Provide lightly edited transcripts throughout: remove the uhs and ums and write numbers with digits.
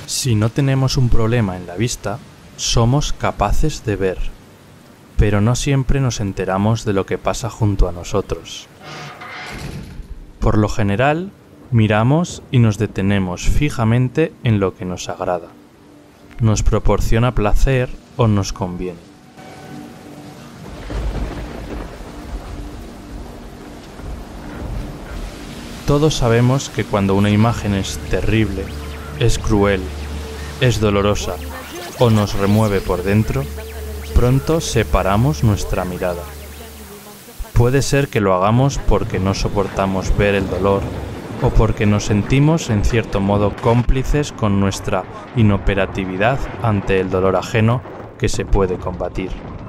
Si no tenemos un problema en la vista, somos capaces de ver, pero no siempre nos enteramos de lo que pasa junto a nosotros. Por lo general, miramos y nos detenemos fijamente en lo que nos agrada, nos proporciona placer o nos conviene. Todos sabemos que cuando una imagen es terrible, es cruel, es dolorosa o nos remueve por dentro, pronto separamos nuestra mirada. Puede ser que lo hagamos porque no soportamos ver el dolor o porque nos sentimos en cierto modo cómplices con nuestra inoperatividad ante el dolor ajeno que se puede combatir.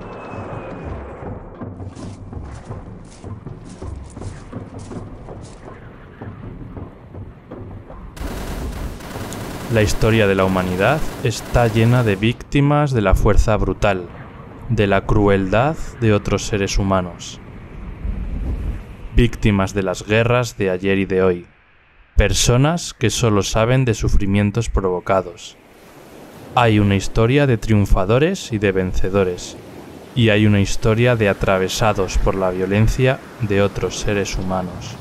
La historia de la humanidad está llena de víctimas de la fuerza brutal, de la crueldad de otros seres humanos. Víctimas de las guerras de ayer y de hoy. Personas que solo saben de sufrimientos provocados. Hay una historia de triunfadores y de vencedores. Y hay una historia de atravesados por la violencia de otros seres humanos.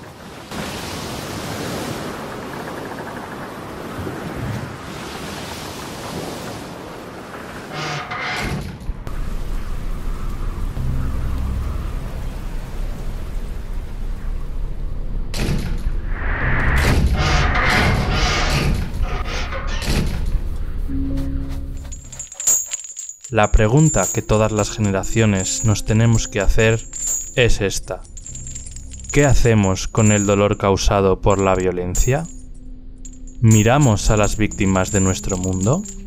La pregunta que todas las generaciones nos tenemos que hacer es esta. ¿Qué hacemos con el dolor causado por la violencia? ¿Miramos a las víctimas de nuestro mundo?